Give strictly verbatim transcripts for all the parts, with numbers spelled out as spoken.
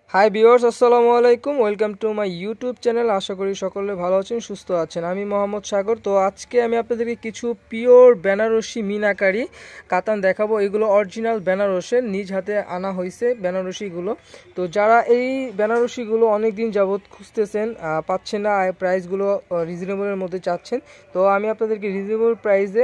High viewers, আসসালামু আলাইকুম। Welcome to my YouTube channel. আশা করি সকলে ভালো আছেন, সুস্থ আছেন। আমি মোহাম্মদ সাগর। তো আজকে আমি আপনাদেরকে কিছু পিওর বেনারসি মিনাকারি কাতান দেখাবো। এগুলো অরিজিনাল বেনারসের, নিজ হাতে আনা হয়েছে বেনারসিগুলো। তো যারা এই বেনারসিগুলো অনেক দিন যাবৎ খুঁজতেছেন, পাচ্ছেন না, প্রাইসগুলো রিজনেবলের মধ্যে চাচ্ছেন, তো আমি আপনাদেরকে রিজনেবল প্রাইসে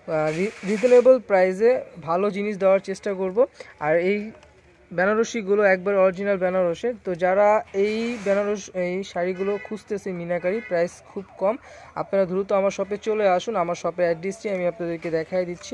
রিজনেবল প্রাইসে ভালো জিনিস দেওয়ার চেষ্টা করব। আর এই বেনারসিগুলো একবার অরিজিনাল বেনারসের। তো যারা এই বেনারস এই শাড়িগুলো খুঁজতেছে মিনাকারি, প্রাইস খুব কম, আপনারা দ্রুত আমার শপে চলে আসুন। আমার শপের অ্যাড্রেসটি আমি আপনাদেরকে দেখাই দিচ্ছি।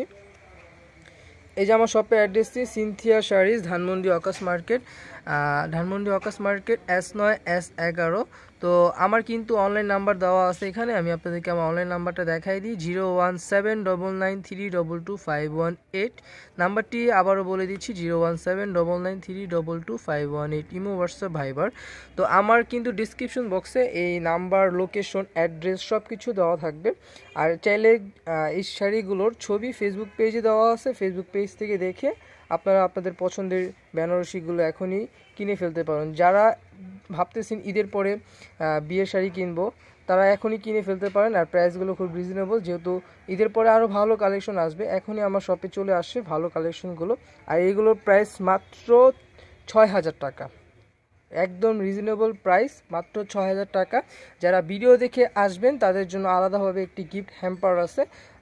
এই যে আমার শপের অ্যাড্রেসটি Cynthia Sarees, Dhanmondi Akash market, Dhanmondi Akash market S নয় এস এগারো। তো আমার কিন্তু অনলাইন নাম্বার দেওয়া আছে এখানে, আমি আপনাদেরকে আমার অনলাইন নাম্বারটা দেখাই দিই। Zero one seven double nine three double two five one eight. নাম্বারটি আবারও বলে দিচ্ছি, zero one seven double nine three double two five one eight. Imo, WhatsApp, Viber. তো আমার কিন্তু ডিসক্রিপশন বক্সে এই নাম্বার, লোকেশন, অ্যাড্রেস সব কিছু দেওয়া থাকবে। আর চাইলে এই শাড়িগুলোর ছবি ফেসবুক পেজে দেওয়া আছে, ফেসবুক পেজ থেকে দেখে আপনারা আপনাদের পছন্দের বেনারসিগুলো এখনই কিনে ফেলতে পারেন। যারা ভাবতেছেন ঈদের পরে বিয়ের শাড়ি কিনবো, তারা এখনই কিনে ফেলতে পারেন। আর প্রাইসগুলো খুব রিজনেবল, যেহেতু ঈদের পরে আরও ভালো কালেকশন আসবে, এখনই আমার শপে চলে আসছে ভালো কালেকশনগুলো। আর এইগুলোর প্রাইস মাত্র ছয় হাজার টাকা, একদম রিজনেবল প্রাইস, মাত্র ছয় হাজার টাকা। যারা ভিডিও দেখে আসবেন তাদের জন্য আলাদাভাবে একটি গিফট হ্যাম্পার আছে।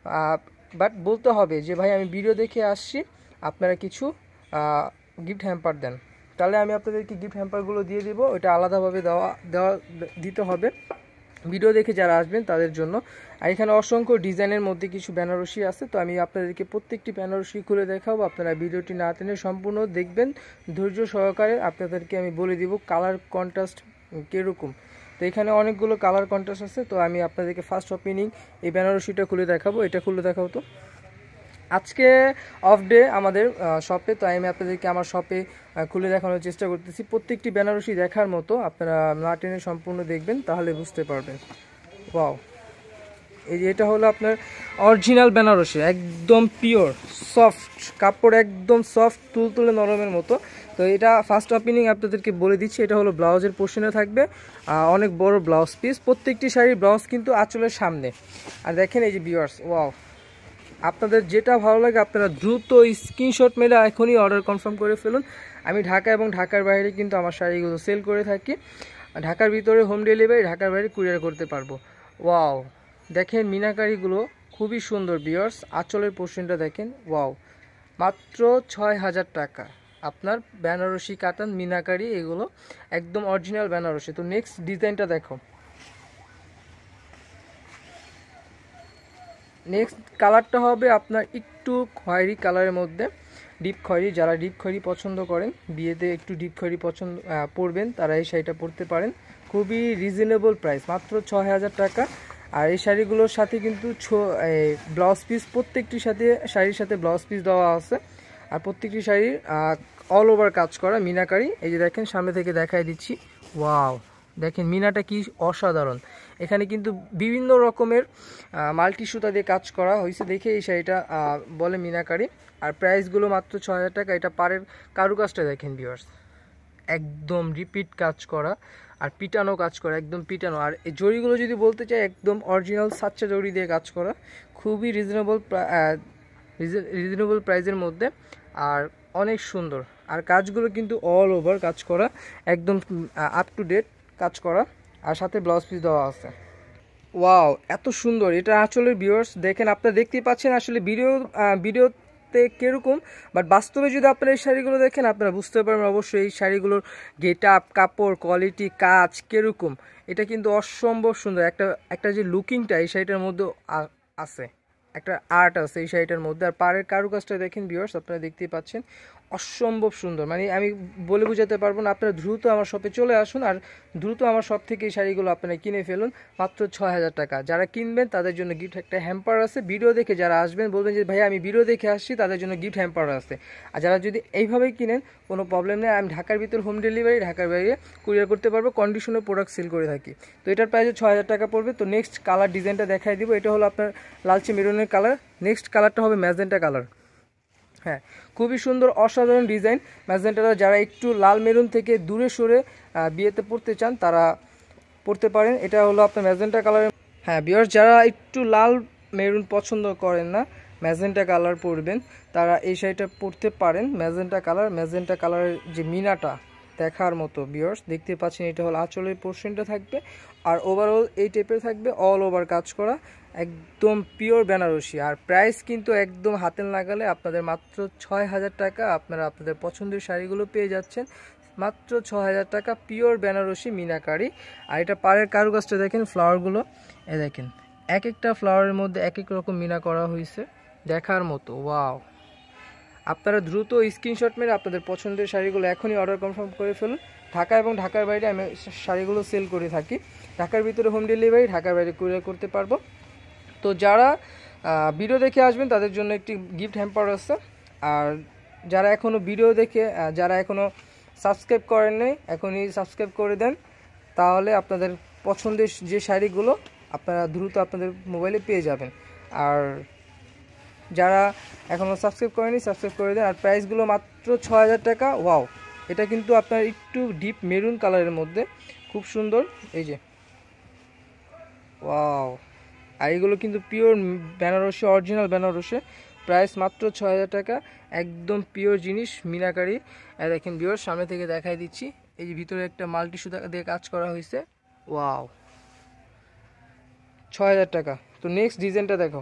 বাট বলতে হবে যে ভাই আমি ভিডিও দেখে আসছি, আপনারা কিছু গিফট হ্যাম্পার দেন, তাহলে আমি আপনাদেরকে গিফট হ্যাম্পারগুলো দিয়ে দিব। ওইটা আলাদাভাবে দেওয়া দেওয়া দিতে হবে ভিডিও দেখে যারা আসবেন তাদের জন্য। আর এখানে অসংখ্য ডিজাইনের মধ্যে কিছু বেনারসি আছে, তো আমি আপনাদেরকে প্রত্যেকটি বেনারসি খুলে দেখাবো। আপনারা ভিডিওটি না টেনে সম্পূর্ণ দেখবেন ধৈর্য সহকারে। আপনাদেরকে আমি বলে দিব কালার কন্ট্রাস্ট কীরকম। তো এখানে অনেকগুলো কালার কন্ট্রাস্ট আছে, তো আমি আপনাদেরকে ফার্স্ট ওপেনিং এই বেনারসিটা খুলে দেখাবো। এটা খুলে দেখাবো। তো আজকে অফ ডে আমাদের শপে, তো আমি আপনাদেরকে আমার শপে খুলে দেখানোর চেষ্টা করতেছি। প্রত্যেকটি বেনারসি দেখার মতো, আপনারা না টেনে সম্পূর্ণ দেখবেন, তাহলে বুঝতে পারবেন। ওয়াও, এই যে এটা হলো আপনার অরিজিনাল বেনারসি, একদম পিওর সফট কাপড়, একদম সফট তুলতুলে নরমের মতো। তো এটা ফার্স্ট ওপেনিং আপনাদেরকে বলে দিচ্ছি। এটা হলো ব্লাউজের পোর্শনে থাকবে অনেক বড় ব্লাউজ পিস। প্রত্যেকটি শাড়ির ব্লাউজ কিন্তু আঁচলের সামনে। আর দেখেন এই যে ভিউয়ার্স, ওয়াও, আপনাদের যেটা ভালো লাগে আপনারা দ্রুত স্ক্রিনশট মেরে এখনই অর্ডার কনফার্ম করে ফেলুন। আমি ঢাকা এবং ঢাকার বাইরে কিন্তু আমার শাড়িগুলো সেল করে থাকি। ঢাকার ভিতরে হোম ডেলিভারি, ঢাকার বাইরে কুরিয়ার করতে পারবো। ওয়াও, দেখেন মিনাকারিগুলো খুবই সুন্দর ভিউয়ার্স। আঁচলের পোর্শনটা দেখেন, ওয়াও, মাত্র ছয় হাজার টাকা আপনার বেনারসি কাতান মিনাকারি, এগুলো একদম অরিজিনাল বেনারসি। তো নেক্সট ডিজাইনটা দেখো। নেক্সট কালারটা হবে আপনার একটু খয়েরি কালারের মধ্যে, ডিপ খয়েরি। যারা ডিপ খয়েরি পছন্দ করেন, বিয়েতে একটু ডিপ খয়েরি পছন্দ পরবেন, তারা এই শাড়িটা পরতে পারেন। খুবই রিজনেবল প্রাইস, মাত্র ছয় হাজার টাকা। আর এই শাড়িগুলোর সাথে কিন্তু ব্লাউজ পিস, প্রত্যেকটির সাথে শাড়ির সাথে ব্লাউজ পিস দেওয়া আছে। আর প্রত্যেকটি শাড়ির অল ওভার কাজ করা মিনাকারি। এই যে দেখেন, সামনে থেকে দেখাই দিচ্ছি। ওয়াও, দেখেন মিনাটা কি অসাধারণ। এখানে কিন্তু বিভিন্ন রকমের মাল্টি সুতা দিয়ে কাজ করা হয়েছে, দেখে এই শাড়িটা বলে মিনাকারি। আর প্রাইসগুলো মাত্র ছয় হাজার টাকা। এটা পাড়ের কারুকাজটা দেখেন ভিউয়ার্স, একদম রিপিট কাজ করা আর পিটানো কাজ করা, একদম পিটানো। আর এই জড়িগুলো যদি বলতে চাই, একদম অরিজিনাল সাচ্চা জড়ি দিয়ে কাজ করা, খুবই রিজনেবল রিজনেবল প্রাইসের মধ্যে, আর অনেক সুন্দর। আর কাজগুলো কিন্তু অল ওভার কাজ করা, একদম আপ টু ডেট কাজ করা, আর সাথে ব্লাউজ পিস দেওয়া আছে। ওয়াও, এত সুন্দর। এটা আঁচলের ভিউয়ার্স দেখেন, আপনারা দেখতেই পাচ্ছেন আসলে ভিডিও ভিডিওতে কীরকম, বাট বাস্তবে যদি আপনারা এই শাড়িগুলো দেখেন আপনারা বুঝতে পারবেন অবশ্যই এই শাড়িগুলোর গেট আপ, কাপড়, কোয়ালিটি, কাজ কীরকম। এটা কিন্তু অসম্ভব সুন্দর। একটা একটা যে লুকিংটা এই শাড়িটার মধ্যে আছে, একটা আর্ট আছে এই শাড়িটার মধ্যে। আর পাড়ের কারুকাজটা দেখেন ভিউয়ার্স, আপনারা দেখতেই পাচ্ছেন, অসম্ভব সুন্দর। মানে আমি বলে বোঝাতে পারবো না। আপনারা দ্রুত আমার শপে চলে আসুন, আর দ্রুত আমার শপ থেকে এই শাড়িগুলো আপনারা কিনে ফেলুন, মাত্র ছয় হাজার টাকা। যারা কিনবেন তাদের জন্য গিফট একটা হ্যাম্পার আছে। ভিডিও দেখে যারা আসবেন বলবেন যে ভাই আমি ভিডিও দেখে আসছি, তাদের জন্য গিফট হ্যাম্পার আছে। আর যারা যদি এইভাবেই কিনেন, কোনো প্রবলেম নেই, আমি ঢাকার ভিতর হোম ডেলিভারি, ঢাকার বাইরে কুরিয়ার করতে পারবো, কন্ডিশনের প্রোডাক্ট সেল করে থাকি। তো এটার প্রাইস ছয় হাজার টাকা পড়বে। তো নেক্সট কালার ডিজাইনটা দেখাই দিব। এটা হলো আপনার লালচে মেরুনের কালার। নেক্সট কালারটা হবে ম্যাজেন্টা কালার। হ্যাঁ, খুবই সুন্দর অসাধারণ ডিজাইন। ম্যাজেন্টাটা যারা একটু লাল মেরুন থেকে দূরে সরে বিয়েতে পড়তে চান তারা পড়তে পারেন। এটা হলো আপনার ম্যাজেন্টা কালারের। হ্যাঁ ভিউয়ার্স, যারা একটু লাল মেরুন পছন্দ করেন না, ম্যাজেন্টা কালার পরবেন, তারা এই শাড়িটা পরতে পারেন। ম্যাজেন্টা কালার, ম্যাজেন্টা কালারের যে মিনাটা দেখার মতো ভিউয়ার্স, দেখতে পাচ্ছেন। এটা হলো আঁচলের পোর্শনটা থাকবে, আর ওভারঅল এই টাইপের থাকবে, অল ওভার কাজ করা, একদম পিওর বেনারসি। আর প্রাইস কিন্তু একদম হাতের নাগালে, আপনাদের মাত্র ছয় হাজার টাকা আপনারা আপনাদের পছন্দের শাড়িগুলো পেয়ে যাচ্ছেন মাত্র ছয় হাজার টাকা, পিওর বেনারসি মিনাকারি। আর এটা পাড়ের কারুকাজটা দেখেন, ফ্লাওয়ারগুলো এ দেখেন, এক একটা ফ্লাওয়ারের মধ্যে এক এক রকম মিনা করা হয়েছে, দেখার মতো। ওয়াও, আপনারা দ্রুত স্ক্রিনশট মেরে আপনাদের পছন্দের শাড়িগুলো এখনই অর্ডার কনফার্ম করে ফেলুন। ঢাকা এবং ঢাকার বাইরে আমি শাড়িগুলো সেল করে থাকি। ঢাকার ভিতরে হোম ডেলিভারি, ঢাকার বাইরে কুরিয়ার করতে পারবো। তো যারা ভিডিও দেখে আসবেন তাদের জন্য একটি গিফট হ্যাম্পার আছে। আর যারা এখনও ভিডিও দেখে, যারা এখনও সাবস্ক্রাইব করেন নাই, এখনই সাবস্ক্রাইব করে দেন, তাহলে আপনাদের পছন্দের যে শাড়িগুলো আপনারা দ্রুত আপনাদের মোবাইলে পেয়ে যাবেন। আর যারা এখনও সাবস্ক্রাইব করেনি, সাবস্ক্রাইব করে দেন। আর প্রাইসগুলো মাত্র ছয় হাজার টাকা। ওয়াও, এটা কিন্তু আপনার একটু ডিপ মেরুন কালারের মধ্যে, খুব সুন্দর। এই যে ওয়াও, আর এগুলো কিন্তু pure Banarasi, original Banarasi. Price মাত্র ছয় হাজার টাকা, একদম পিওর জিনিস, মিনাকারি। দেখেন ভিউয়ার্স, সামনে থেকে দেখাই দিচ্ছি। এই যে ভিতরে একটা মাল্টি সুতা দিয়ে কাজ করা হয়েছে। ওয়াও, ছয় হাজার টাকা। তো নেক্সট ডিজাইনটা দেখো।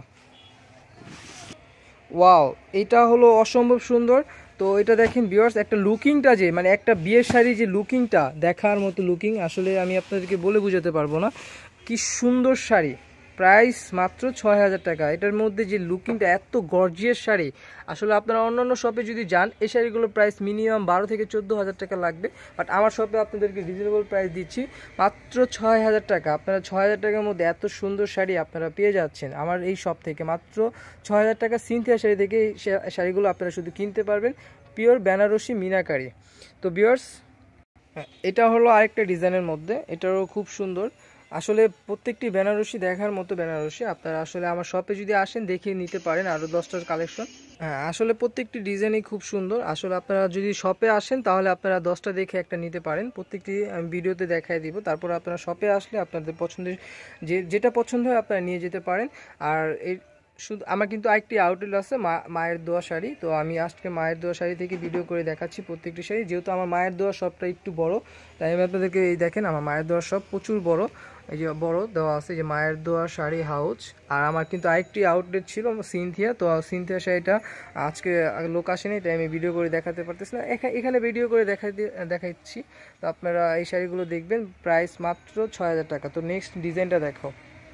ওয়াও, এটা হলো অসম্ভব সুন্দর। তো এটা দেখেন ভিউয়ার্স, একটা লুকিংটা যে, মানে একটা বিয়ের শাড়ি যে লুকিংটা, দেখার মতো লুকিং, আসলে আমি আপনাদেরকে বলে বোঝাতে পারবো না কি সুন্দর শাড়ি। প্রাইস মাত্র ছয় হাজার টাকা। এটার মধ্যে যে লুকিংটা, এত গর্জিয়াস শাড়ি, আসলে আপনারা অন্যান্য শপে যদি যান এই শাড়িগুলোর প্রাইস মিনিমাম বারো থেকে চোদ্দো হাজার টাকা লাগবে, বাট আমার শপে আপনাদেরকে রিজনেবল প্রাইস দিচ্ছি মাত্র ছয় হাজার টাকা। আপনারা ছয় হাজার টাকার মধ্যে এত সুন্দর শাড়ি আপনারা পেয়ে যাচ্ছেন আমার এই শপ থেকে। মাত্র ছয় হাজার টাকা সিনথিয়া শাড়ি থেকে এই শাড়িগুলো আপনারা শুধু কিনতে পারবেন, পিওর বেনারসি মিনাকারি। তো ভিউয়ার্স, এটা হলো আরেকটা ডিজাইনের মধ্যে, এটারও খুব সুন্দর। আসলে প্রত্যেকটি বেনারসি দেখার মতো বেনারসি। আপনারা আসলে আমার শপে যদি আসেন দেখিয়ে নিতে পারেন আরও দশটার কালেকশন। হ্যাঁ, আসলে প্রত্যেকটি ডিজাইনই খুব সুন্দর। আসলে আপনারা যদি শপে আসেন তাহলে আপনারা দশটা দেখে একটা নিতে পারেন। প্রত্যেকটি আমি ভিডিওতে দেখাই দিব, তারপর আপনারা শপে আসলে আপনাদের পছন্দের যে যেটা পছন্দ হয় আপনারা নিয়ে যেতে পারেন। আর এই শুধু আমার কিন্তু আরেকটি আউটলেট আছে, মা মায়ের দোয়া শাড়ি। তো আমি আজকে মায়ের দোয়া শাড়ি থেকে ভিডিও করে দেখাচ্ছি প্রত্যেকটি শাড়ি। যেহেতু আমার মায়ের দোয়া শপটা একটু বড়, তাই আমি আপনাদেরকে এই দেখেন, আমার মায়ের দোয়া শপ প্রচুর বড়। এই যে বড় দেওয়া আছে যে মায়ের দোয়া শাড়ি হাউস। আর আমার কিন্তু আরেকটি আউটলেট ছিল সিনথিয়া। তো সিনথিয়া শাড়িটা আজকে লোক আসেনি, তাই আমি ভিডিও করে দেখাতে পারতেছি না, এখানে ভিডিও করে দেখাই দেখাচ্ছি। তো আপনারা এই শাড়িগুলো দেখবেন, প্রাইস মাত্র ছয় হাজার টাকা। তো নেক্সট ডিজাইনটা দেখো।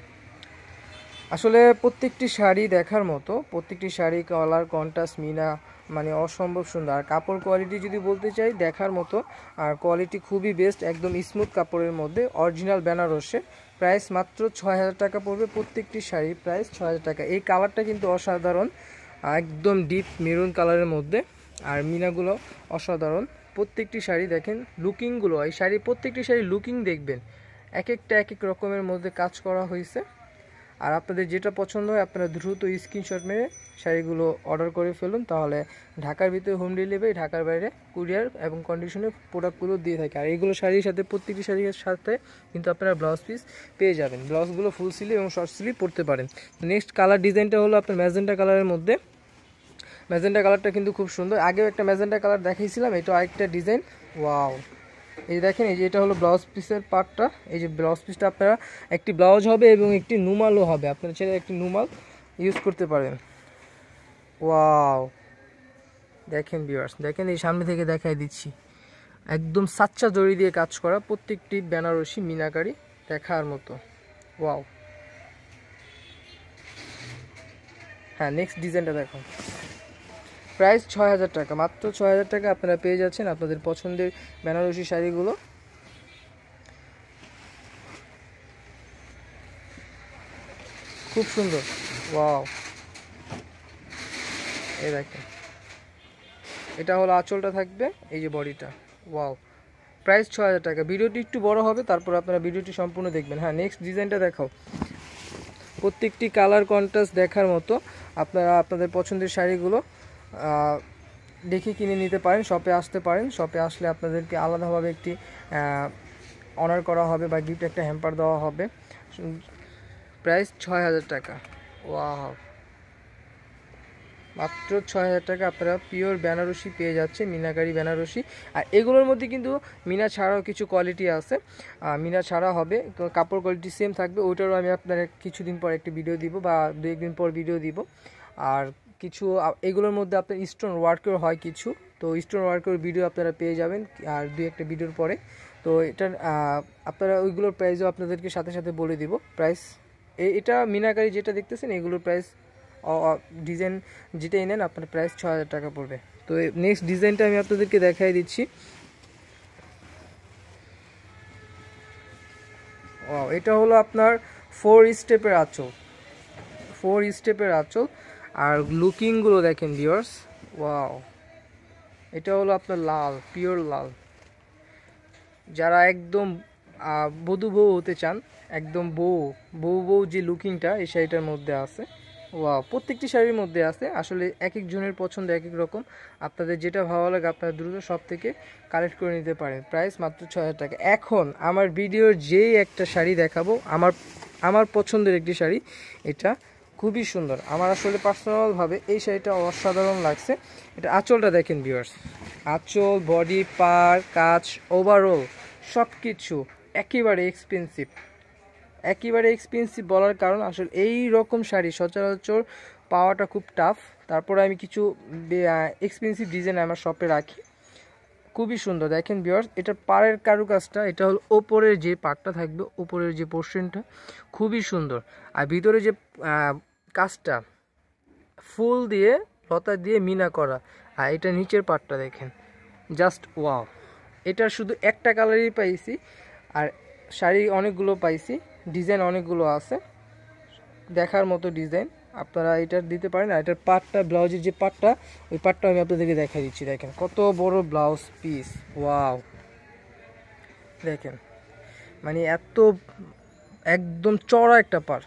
আসলে প্রত্যেকটি শাড়ি দেখার মতো, প্রত্যেকটি শাড়ি কালার কন্ট্রাস্ট মিনা মানে অসম্ভব সুন্দর। আর কাপড় কোয়ালিটি যদি বলতে চাই, দেখার মতো। আর কোয়ালিটি খুবই বেস্ট, একদম স্মুথ কাপড়ের মধ্যে, অরিজিনাল বেনারসে। প্রাইস মাত্র ছয় হাজার টাকা পড়বে প্রত্যেকটি শাড়ি, প্রাইস ছয় হাজার টাকা। এই কালারটা কিন্তু অসাধারণ, একদম ডিপ মেরুন কালারের মধ্যে, আর মিনাগুলো অসাধারণ। প্রত্যেকটি শাড়ি দেখেন লুকিংগুলো, এই শাড়ি প্রত্যেকটি শাড়ি লুকিং দেখবেন, এক একটা এক এক রকমের মধ্যে কাজ করা হয়েছে। আর আপনাদের যেটা পছন্দ হয় আপনারা দ্রুত স্ক্রিনশট মেরে শাড়িগুলো অর্ডার করে ফেলুন, তাহলে ঢাকার ভিতরে হোম ডেলিভারি, ঢাকার বাইরে কুরিয়ার এবং কন্ডিশনে প্রোডাক্টগুলো দিয়ে থাকে। আর এইগুলো শাড়ির সাথে, প্রত্যেকটি শাড়ির সাথে কিন্তু আপনারা ব্লাউজ পিস পেয়ে যাবেন। ব্লাউজগুলো ফুল স্লিভ এবং শর্ট স্লিভ পরতে পারেন। নেক্সট কালার ডিজাইনটা হলো আপনার ম্যাজেন্টা কালারের মধ্যে। ম্যাজেন্টা কালারটা কিন্তু খুব সুন্দর। আগেও একটা ম্যাজেন্টা কালার দেখাইছিলাম, এটা আরেকটা ডিজাইন। ওয়াও, এই দেখেন, এই যে এটা হলো ব্লাউজ পিসের পার্টটা। এই যে ব্লাউজ পিসটা আপনারা একটি ব্লাউজ হবে এবং একটি নুমালও হবে, আপনারা চাইলে একটি নুমাল ইউজ করতে পারেন। ওয়াও, দেখেন ভিউয়ার্স, দেখেন এই সামনে থেকে দেখাই দিচ্ছি, একদম সাচ্চা জড়ি দিয়ে কাজ করা, প্রত্যেকটি বেনারসি মিনাকারি, দেখার মতো। ওয়াও, হ্যাঁ নেক্সট ডিজাইনটা দেখো। প্রাইস ছয় হাজার টাকা, মাত্র ছয় হাজার টাকা আপনারা পেয়ে যাচ্ছেন আপনাদের পছন্দের বেনারসি শাড়িগুলো। খুব সুন্দর। ওয়াও, এই দেখেন, এটা হলো আঁচলটা থাকবে, এই যে বডিটা। ওয়াও, প্রাইস ছয় হাজার টাকা। ভিডিওটি একটু বড় হবে, তারপর আপনারা ভিডিওটি সম্পূর্ণ দেখবেন। হ্যাঁ নেক্সট ডিজাইনটা দেখাও। প্রত্যেকটি কালার কন্ট্রাস্ট দেখার মতো, আপনারা আপনাদের পছন্দের শাড়িগুলো দেখে কিনে নিতে পারেন, শপে আসতে পারেন। শপে আসলে আপনাদেরকে আলাদাভাবে একটি অনার করা হবে বা গিফট একটা হ্যাম্পার দেওয়া হবে। প্রাইস ছয় হাজার টাকা। ওয়াও, মাত্র ছয় হাজার টাকা আপনারা পিওর বেনারসি পেয়ে যাচ্ছে, মিনাকারি বেনারসি। আর এগুলোর মধ্যে কিন্তু মিনা ছাড়াও কিছু কোয়ালিটি আছে, মিনা ছাড়া হবে, কাপড় কোয়ালিটি সেম থাকবে। ওইটারও আমি আপনার কিছুদিন পর একটি ভিডিও দিব বা দু একদিন পর ভিডিও দিব। আর কিছু এগুলোর মধ্যে আপনার স্টোন ওয়ার্কের হয় কিছু, তো স্টোন ওয়ার্কের ভিডিও আপনারা পেয়ে যাবেন আর দুই একটা ভিডিওর পরে। তো এটার আপনারা ওইগুলোর প্রাইসও আপনাদেরকে সাথে সাথে বলে দিব। প্রাইস এটা মিনাকারি যেটা দেখতেছেন এগুলোর প্রাইস ডিজাইন যেটাই নেন আপনার প্রাইস ছয় হাজার টাকা পড়বে। তো নেক্সট ডিজাইনটা আমি আপনাদেরকে দেখাই দিচ্ছি। ও, এটা হলো আপনার ফোর স্টেপের আঁচল, ফোর স্টেপের আঁচল। আর লুকিংগুলো দেখেন ভিউয়ার্স, ওয়াও, এটা হলো আপনার লাল, পিওর লাল। যারা একদম বধূ বউ হতে চান, একদম বউ বউ বউ যে লুকিংটা এই শাড়িটার মধ্যে আছে। ওয়াও, প্রত্যেকটি শাড়ির মধ্যে আছে। আসলে এক এক জনের পছন্দ এক এক রকম, আপনাদের যেটা ভালো লাগে আপনারা দ্রুত সব থেকে কালেক্ট করে নিতে পারেন। প্রাইস মাত্র ছয় হাজার টাকা। এখন আমার ভিডিওর যেই একটা শাড়ি দেখাবো, আমার আমার পছন্দের একটি শাড়ি, এটা খুবই সুন্দর। আমার আসলে পার্সোনালভাবে এই শাড়িটা অসাধারণ লাগছে। এটা আঁচলটা দেখেন ভিউয়ার্স, আঁচল, বডি পার, কাজ, ওভারঅল সব কিছু একেবারে এক্সপেন্সিভ। একেবারে এক্সপেন্সিভ বলার কারণ আসলে এই রকম শাড়ি সচরাচর পাওয়াটা খুব টাফ। তারপরে আমি কিছু এক্সপেন্সিভ ডিজাইন আমার শপে রাখি, খুবই সুন্দর। দেখেন ভিউয়ার্স, এটার পাড়ের কারুকাজটা, এটা হলো ওপরের যে পাটটা থাকবে, ওপরের যে পোর্শনটা খুবই সুন্দর। আর ভিতরে যে কাজটা ফুল দিয়ে লতা দিয়ে মিনা করা, আর এটা নিচের পাটটা দেখেন, জাস্ট ওয়াও। এটা শুধু একটা কালারই পাইছি, আর শাড়ি অনেকগুলো পাইছি, ডিজাইন অনেকগুলো আছে, দেখার মতো ডিজাইন আপনারা এটা দিতে পারেন। আর এটার পাটটা, ব্লাউজের যে পাটটা, ওই পাটটা আমি আপনাদেরকে দেখা দিচ্ছি। দেখেন কত বড় ব্লাউজ পিস, ওয়াও, দেখেন মানে এত একদম চড়া একটা পার।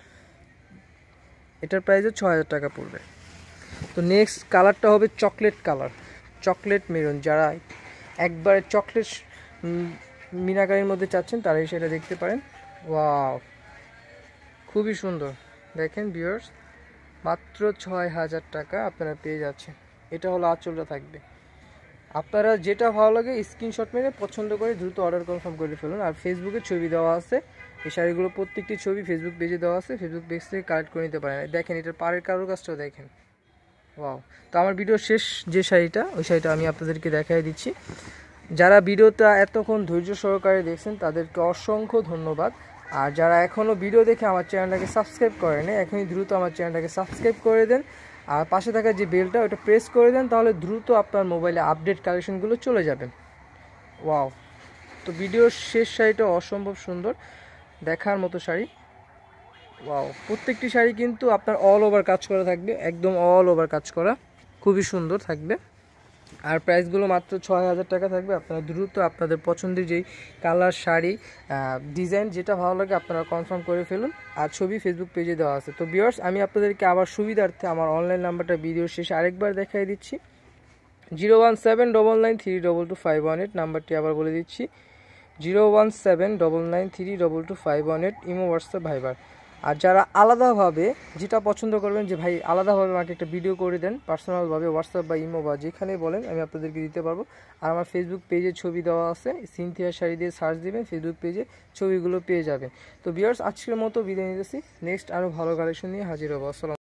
এটার প্রাইসে ছয় হাজার টাকা পড়বে। তো নেক্সট কালারটা হবে চকলেট কালার, চকলেট মেরুন। যারা একবারে চকলেট মিনাকারির মধ্যে চাচ্ছেন তারাই সেটা দেখতে পারেন। ওয়াও, খুবই সুন্দর। দেখেন ভিউয়ার্স, মাত্র ছয় হাজার টাকা আপনারা পেয়ে যাচ্ছেন। এটা হলো আঁচলটা থাকবে। আপনারা যেটা ভালো লাগে স্ক্রিনশট মেরে পছন্দ করে দ্রুত অর্ডার কনফার্ম করে ফেলুন। আর ফেসবুকে ছবি দেওয়া আছে, এই শাড়িগুলো প্রত্যেকটি ছবি ফেসবুক পেজে দেওয়া আছে, ফেসবুক পেজ থেকে কালেক্ট করে নিতে পারেন। দেখেন এটার পাড়ের কারুকাজটাও দেখেন, ওয়াও। তো আমার ভিডিও শেষ যে শাড়িটা, ওই শাড়িটা আমি আপনাদেরকে দেখাই দিচ্ছি। যারা ভিডিওটা এতক্ষণ ধৈর্য সহকারে দেখছেন তাদেরকে অসংখ্য ধন্যবাদ। আর যারা এখনও ভিডিও দেখে আমার চ্যানেলটাকে সাবস্ক্রাইব করেন, এখনই দ্রুত আমার চ্যানেলটাকে সাবস্ক্রাইব করে দেন। আর পাশে থাকা যে বেলটা ওটা প্রেস করে দেন, তাহলে দ্রুত আপনার মোবাইলে আপডেট কালেকশনগুলো চলে যাবেন। ওয়াও, তো ভিডিওর শেষ শাড়িটা অসম্ভব সুন্দর, দেখার মতো শাড়ি। ওয়াও, প্রত্যেকটি শাড়ি কিন্তু আপনার অল ওভার কাজ করা থাকবে, একদম অল ওভার কাজ করা, খুবই সুন্দর থাকবে। আর প্রাইসগুলো মাত্র ছয় হাজার টাকা থাকবে। আপনারা দ্রুত আপনাদের পছন্দের যেই কালার, শাড়ি, ডিজাইন যেটা ভালো লাগে আপনারা কনফার্ম করে ফেলুন। আর ছবি ফেসবুক পেজে দেওয়া আছে। তো ভিউয়ার্স, আমি আপনাদেরকে আবার সুবিধার্থে আমার অনলাইন নাম্বারটা ভিডিওর শেষে আরেকবার দেখাই দিচ্ছি। Zero one seven double nine three double two five one eight নাম্বারটি আবার বলে দিচ্ছি, zero one seven double nine three double two five one eight imo, WhatsApp, Viber. আর যারা আলাদাভাবে যেটা পছন্দ করবেন যে ভাই আলাদাভাবে আমাকে একটা ভিডিও করে দেন পার্সোনালভাবে, হোয়াটসঅ্যাপ বা ইমো বা যেখানে বলেন আমি আপনাদেরকে দিতে পারবো। আর আমার ফেসবুক পেজে ছবি দেওয়া আছে, সিনথিয়া শাড়ি দিয়ে সার্চ দিবেন, ফেসবুক পেজে ছবিগুলো পেয়ে যাবেন। তো ভিউয়ার্স, আজকের মতো বিদায় নিতেছি, নেক্সট আরও ভালো কালেকশন নিয়ে হাজির হবো। আসসালাম।